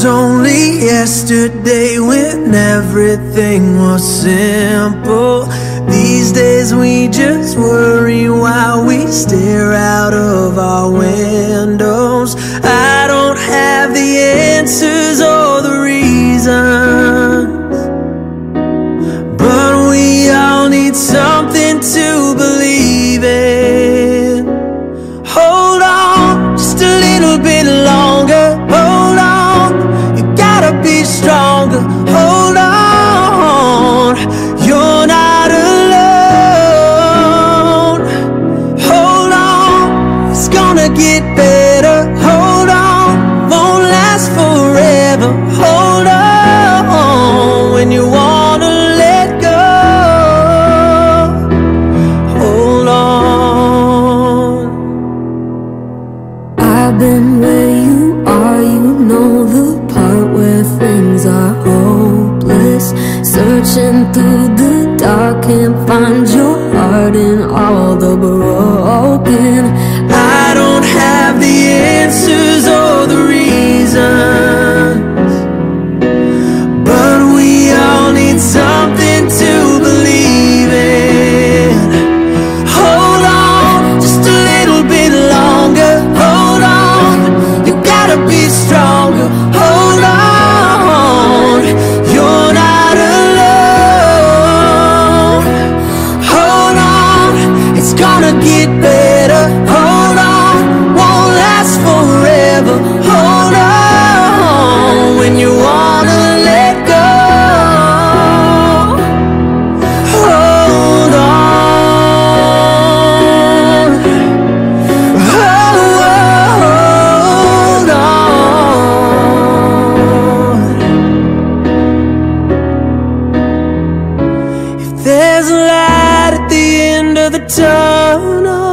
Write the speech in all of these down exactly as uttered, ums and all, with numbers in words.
was only yesterday when everything was simple. These days we just worry while we stare out of our windows. I don't have the answers or the reasons, but we all need something to believe in. Hold on just a little bit longer. Hold on, you gotta be stronger. Hold on, you're not alone. Hold on, it's gonna get better. Hold on, won't last forever. Hold on, when you wanna let go. Hold on. I've been where you are, you know the part where things are hopeless. Searching through the dark, can't find your heart in all the broken. I don't have the answers or the reasons, but we all need something to believe in. Hold on just a little bit longer. Hold on, you gotta be stronger. Hold on, you're not alone. Hold on, it's gonna get better. Hold on, won't last forever. Hold on, when you wanna let go. Hold on, hold on. If there's a light at the end of the tunnel,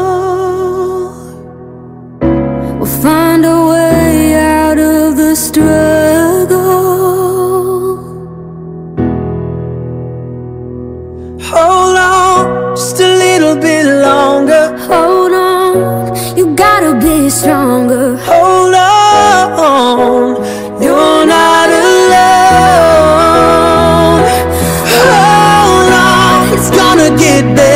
We'll find a way out of the struggle. hold on just a little bit longer. Hold on, you gotta be stronger. Hold on, you're not alone. Hold on, it's gonna get better.